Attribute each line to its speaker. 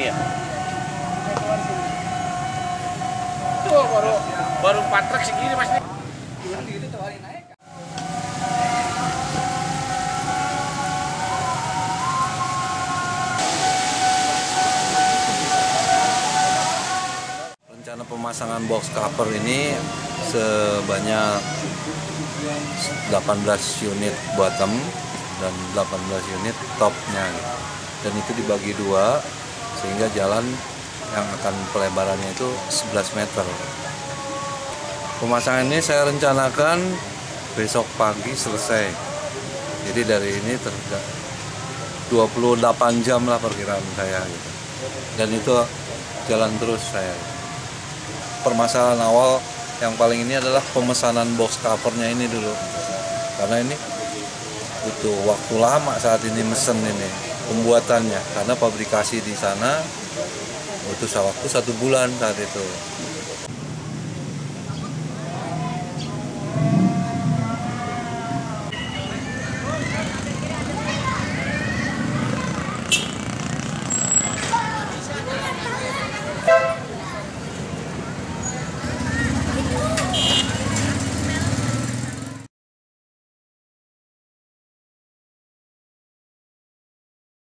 Speaker 1: Iya. Tuh baru 4 truk segini Mas.
Speaker 2: Rencana pemasangan box cover ini sebanyak 18 unit bottom dan 18 unit topnya gitu. Dan itu dibagi dua sehingga jalan yang akan pelebarannya itu 11 meter. Pemasangan ini saya rencanakan besok pagi selesai. Jadi dari ini 28 jam lah perkiraan saya gitu. Dan itu jalan terus saya. Permasalahan awal yang paling ini adalah pemesanan box covernya ini dulu, karena ini butuh waktu lama saat ini mesen ini pembuatannya, karena pabrikasi di sana butuh waktu 1 bulan saat itu.